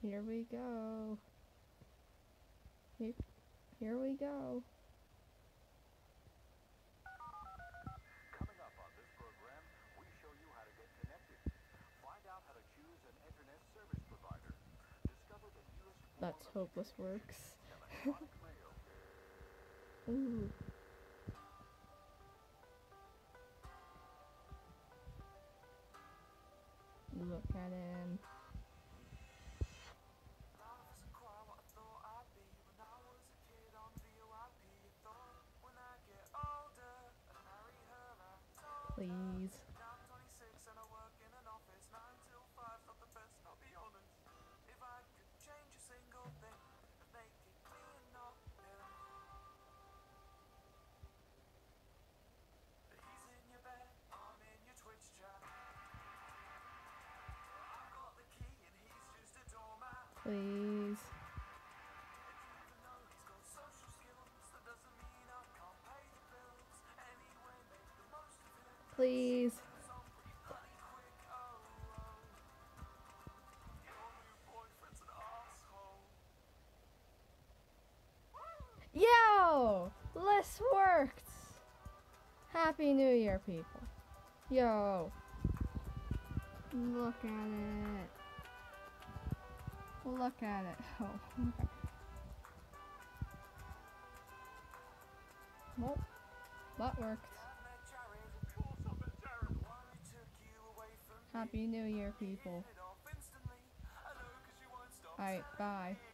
Here we go. Here we go. Coming up on this program, we show you how to get connected. Find out how to choose an internet service provider. Discover the newest form That's of hopeless communication, works. electronic mail. Ooh. Look at him. Please. Please. Please. Yo! This worked! Happy New Year, people. Yo. Look at it. Look at it. Oh, okay. Well, that worked. Happy New Year, people. Alright, bye.